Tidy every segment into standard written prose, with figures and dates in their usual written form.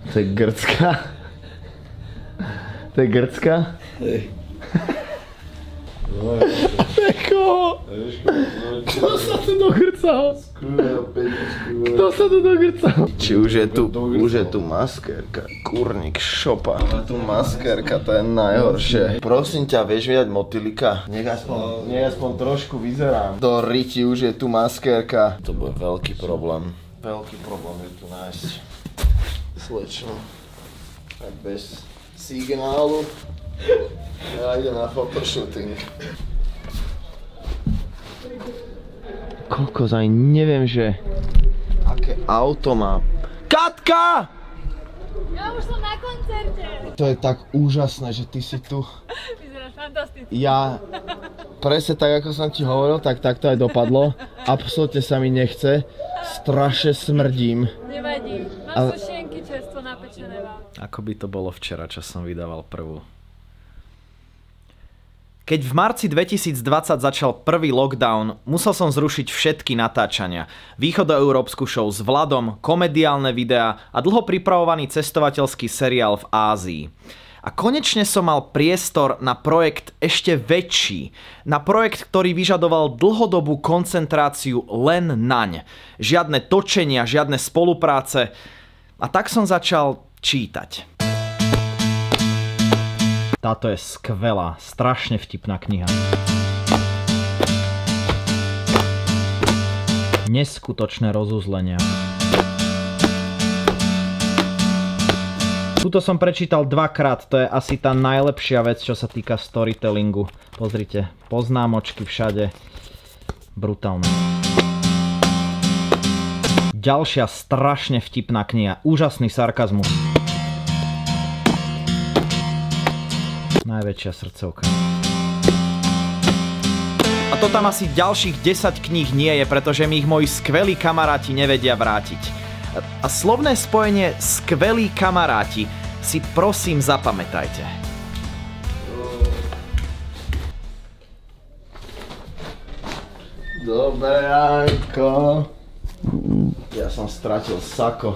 To je grcka. To je grcka? Hej. Koho? Kto sa tu dogrcal? Kto sa tu dogrcal? Či už je tu maskérka. Kurník šopa. Tu maskérka, to je najhoršie. Prosím ťa, vieš vydať motylika? Nech aspoň trošku vyzerám. Do riti už je tu maskérka. To bude veľký problém. Veľký problém je tu nájsť slečnu. Tak bez signálu. Ja idem na photoshooting. Kokos, aj neviem, že aké auto má. Katka! Ja už som na koncerte. To je tak úžasné, že ty si tu. Vyzeráš fantasticky. Ja presne tak, ako som ti hovoril, tak to aj dopadlo. Absolútne sa mi nechce. Strašne smrdím. Nevadí. Mám sušienky čerstvo napečené vám. Ako by to bolo včera, čo som vydával prvú. Keď v marci 2020 začal prvý lockdown, musel som zrušiť všetky natáčania. Východoeurópsku show s Vladom, komediálne videá a dlho pripravovaný cestovateľský seriál v Ázii. A konečne som mal priestor na projekt ešte väčší. Na projekt, ktorý vyžadoval dlhodobú koncentráciu len naň. Žiadne točenia, žiadne spolupráce. A tak som začal čítať. Táto je skvelá, strašne vtipná kniha. Neskutočné rozuzlenia. Tuto som prečítal dvakrát, to je asi tá najlepšia vec, čo sa týka storytellingu. Pozrite, poznámočky všade. Brutálne. Ďalšia strašne vtipná kniha, úžasný sarkazmus. Najväčšia srdcovka. A to tam asi ďalších 10 kníh nie je, pretože mi ich moji skvelí kamaráti nevedia vrátiť. A slovné spojenie skvelí kamaráti si prosím zapamätajte. Dobre, Janko. Ja som stratil sako.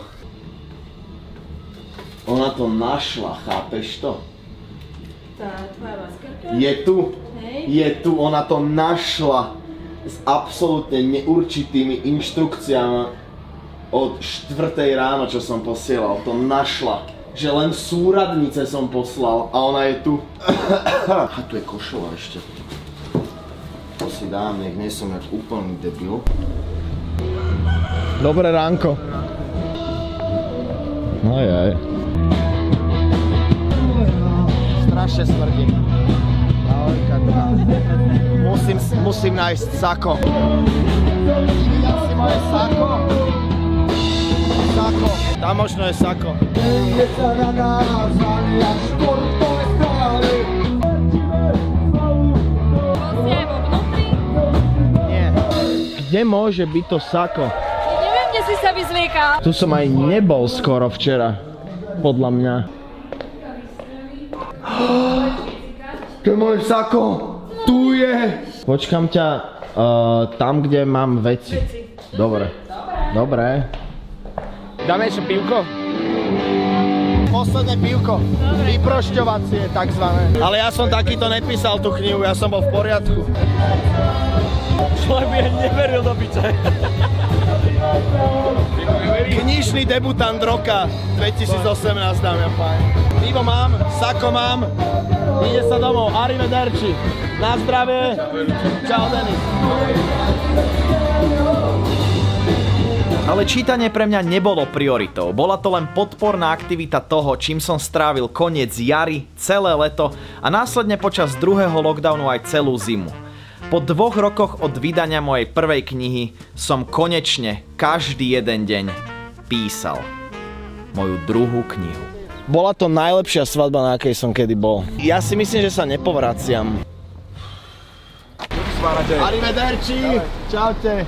Ona to našla, chápeš to? Tá tvoja maskerka? Je tu. Hej. Je tu, ona to našla s absolútne neurčitými inštrukciami od 4. ráno, čo som posielal. To našla. Že len súradnice som poslal a ona je tu. A tu je košela ešte. To si dám, nech nie som jak úplný debil. Dobré ránko. Ajaj. Strašne smrdím. Ahoj, Katka. Musím nájsť sako. Videl si moje sako? Sako. Tam možno je sako. Nie. Kde môže byť to sako? Neviem, kde si sa vyzliekal. Tu som aj nebol skoro včera. Podľa mňa. To je moje sako! Tu je! Počkám ťa tam, kde mám veci. Dobre. Dobre. Dáme ešte pivko? Posledné pivko. Vyprošťovacie, takzvané. Ale ja som takýto nepísal tú knihu, ja som bol v poriadku. Človek by ani neveril do piče. Knižný debutant roka 2018, dámy a páni. Pivo mám, sako mám, ide sa domov, arrivederci. Na zdravie. Čau, Denis. Ale čítanie pre mňa nebolo prioritou. Bola to len podporná aktivita toho, čím som strávil koniec jary, celé leto a následne počas druhého lockdownu aj celú zimu. Po 2 rokoch od vydania mojej prvej knihy som konečne každý jeden deň písal moju druhú knihu. Bola to najlepšia svadba, na akej som kedy bol. Ja si myslím, že sa nepovraciam. Arrivederci! Čaute!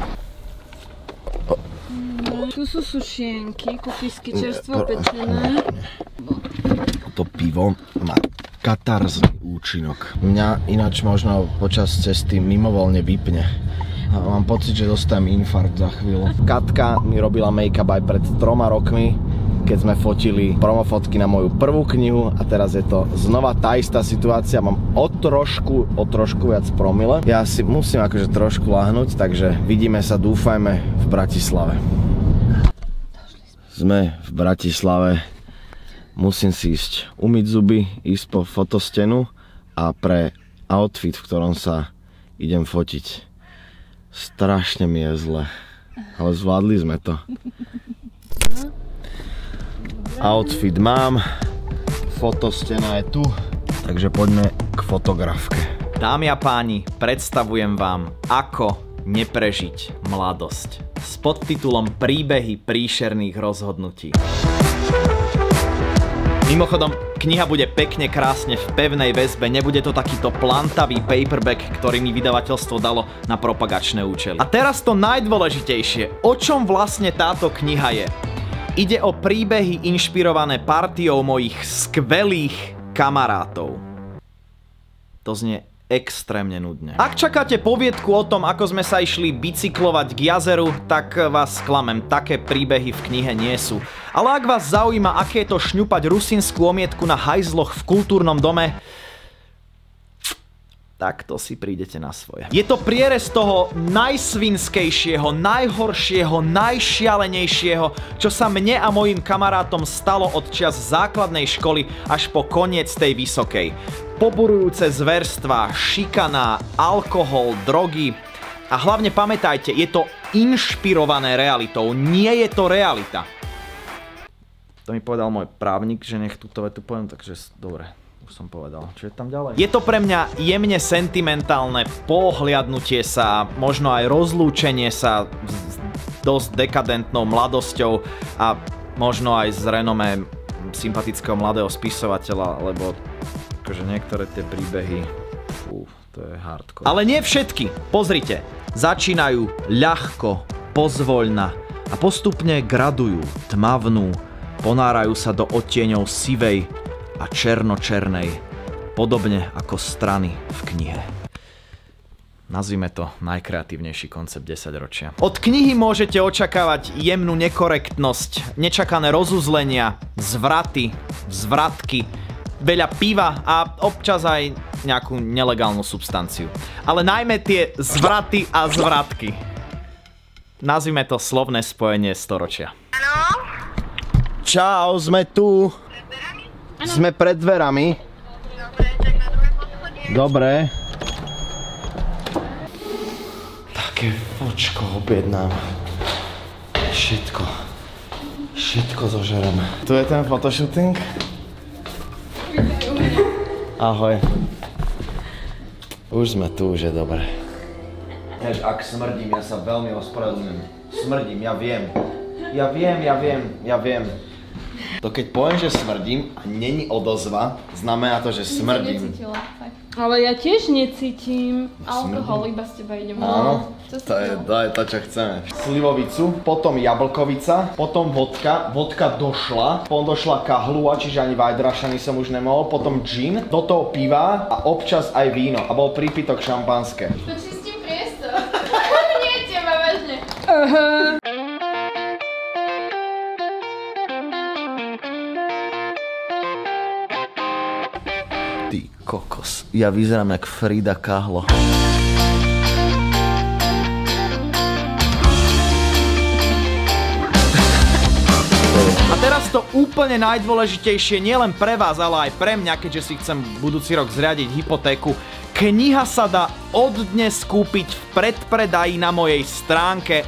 Tu sú sušienky, kukisky čerstvo pečené. To pivo má katarzný účinok. Mňa ináč možno počas cesty mimovoľne vypne. A mám pocit, že dostanem infarkt za chvíľu. Katka mi robila make-up aj pred 3 rokmi. keď sme fotili promofotky na moju prvú knihu a teraz je to znova tá istá situácia, mám o trošku viac promile. Ja si musím akože trošku láhnuť, takže vidíme sa, dúfajme, v Bratislave. Sme v Bratislave, musím si ísť umyť zuby, ísť po fotostenu a pre outfit, v ktorom sa idem fotiť. Strašne mi je zle, ale zvládli sme to. Outfit mám, fotostena je tu, takže poďme k fotografke. Dámy a páni, predstavujem vám, ako neprežiť mladosť s podtitulom Príbehy príšerných rozhodnutí. Mimochodom, kniha bude pekne krásne v pevnej väzbe, nebude to takýto plantavý paperback, ktorý mi vydavateľstvo dalo na propagačné účely. A teraz to najdôležitejšie, o čom vlastne táto kniha je. Ide o príbehy inšpirované partiou mojich skvelých kamarátov. To znie extrémne nudne. Ak čakáte poviedku o tom, ako sme sa išli bicyklovať k jazeru, tak vás sklamem, také príbehy v knihe nie sú. Ale ak vás zaujíma, aké je to šňupať rusínskú omietku na hajzloch v kultúrnom dome, tak to si prídete na svoje. Je to prierez toho najsvinskejšieho, najhoršieho, najšialenejšieho, čo sa mne a mojim kamarátom stalo od čias základnej školy až po koniec tej vysokej. Poburujúce zverstvá, šikana, alkohol, drogy a hlavne pamätajte, je to inšpirované realitou, nie je to realita. To mi povedal môj právnik, že nech túto vetu poviem, takže dobre, už som povedal. Čo je tam ďalej? Je to pre mňa jemne sentimentálne pohliadnutie sa, možno aj rozlúčenie sa s dosť dekadentnou mladosťou a možno aj z renomé sympatického mladého spisovateľa, lebo akože niektoré tie príbehy, to je hardcore. Ale nie všetky, pozrite, začínajú ľahko, pozvoľna a postupne gradujú, tmavnú, ponárajú sa do odtieňov sivej a černočernej, podobne ako strany v knihe. Nazvime to najkreatívnejší koncept 10 ročia. Od knihy môžete očakávať jemnú nekorektnosť, nečakané rozuzlenia, zvraty, zvratky, veľa piva a občas aj nejakú nelegálnu substanciu. Ale najmä tie zvraty a zvratky. Nazvime to slovné spojenie storočia. Čau, sme tu. Sme pred dverami. Dobre. Také fočko objednám. Všetko zožerem. Tu je ten fotoshooting. Ahoj. Už sme tu, už je dobre. Ak smrdím, ja sa veľmi ospravedlňujem. Smrdím, ja viem. Ja viem. To keď poviem, že smrdím a není odozva, znamená to, že smrdím. Ale ja tiež necítim. Alkohol iba z teba ide. Áno, to je to, čo chceme. Slivovicu, potom jablkovica, potom vodka došla, potom došla kahlua, čiže ani vajdrašany som už nemohol, potom gin, do toho piva a občas aj víno a bol prípitok šampanské. To čistím priestor. Nie teba, vážne. Ty kokos, ja vyzerám jak Frida Kahlo. A teraz to úplne najdôležitejšie nielen pre vás, ale aj pre mňa, keďže si chcem budúci rok zriadiť hypotéku. Kniha sa dá od dnes kúpiť v predpredaji na mojej stránke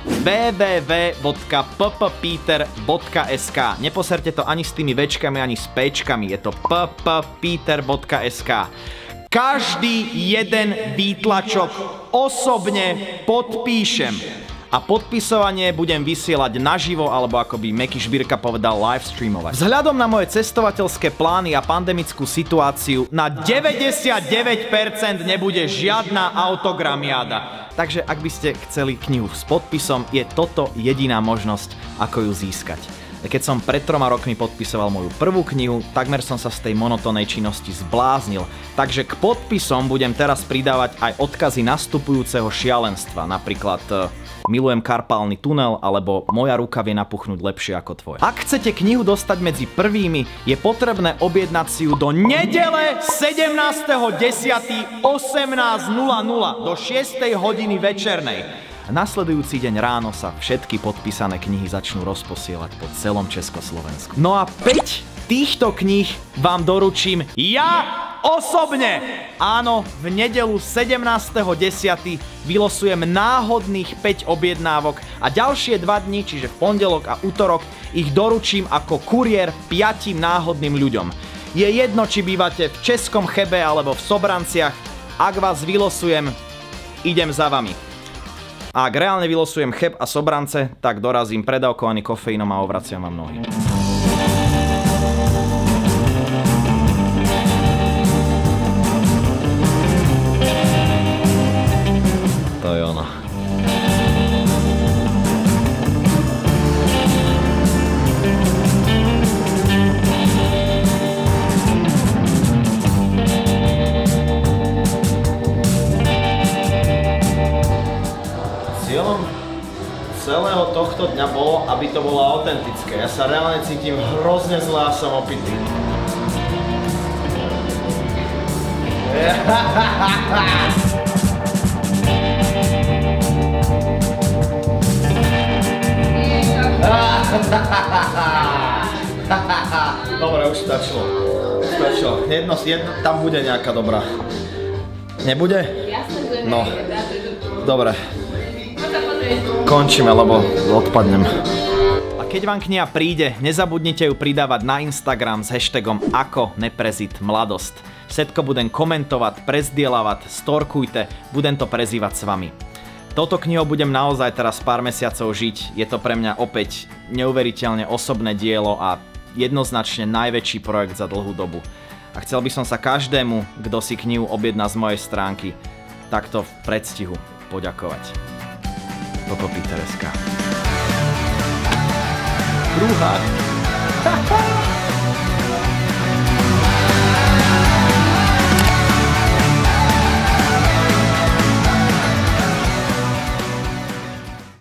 www.pppeter.sk. Neposerte to ani s tými večkami, ani s péčkami. Je to pppeter.sk. Každý jeden výtlačok osobne podpíšem. A podpisovanie budem vysielať naživo, alebo ako by Meky Šbírka povedal, livestreamovať. Vzhľadom na moje cestovateľské plány a pandemickú situáciu na 99% nebude žiadna autogramiáda. Takže ak by ste chceli knihu s podpisom, je toto jediná možnosť, ako ju získať. Keď som pred 3 rokmi podpisoval moju prvú knihu, takmer som sa z tej monotónnej činnosti zbláznil. Takže k podpisom budem teraz pridávať aj odkazy nastupujúceho šialenstva, napríklad milujem karpálny tunel, alebo moja ruka vie napuchnúť lepšie ako tvoja. Ak chcete knihu dostať medzi prvými, je potrebné objednať si ju do nedele 17.10. 18.00 do 6. hodiny večernej. Nasledujúci deň ráno sa všetky podpísané knihy začnú rozposielať po celom Československu. No a 5 týchto kníh vám doručím ja osobne. Áno, v nedeľu 17.10. vylosujem náhodných 5 objednávok a ďalšie 2 dni, čiže v pondelok a utorok, ich doručím ako kuriér 5 náhodným ľuďom. Je jedno, či bývate v Českom Chebe alebo v Sobranciach, ak vás vylosujem, idem za vami. A ak reálne vylosujem Cheb a Sobrance, tak dorazím predávkovaný kofeínom a ovraciam vám nohy. To je ono. Cieľom celého tohto dňa bolo, aby to bolo autentické. Ja sa reálne cítim hrozne zle a som opitý. Dobre, už stačilo. Jedno, tam bude nejaká dobrá. Nebude? No. Dobre. Končíme, lebo odpadnem. A keď vám kniha príde, nezabudnite ju pridávať na Instagram s hashtagom @neprezitmladosť. Všetko budem komentovať, prezdielavať, storkujte, budem to prezývať s vami. Touto knihou budem naozaj teraz pár mesiacov žiť, je to pre mňa opäť neuveriteľne osobné dielo a jednoznačne najväčší projekt za dlhú dobu. A chcel by som sa každému, kto si knihu objedná z mojej stránky, takto v predstihu poďakovať. Dokopy Tereska. Druhá.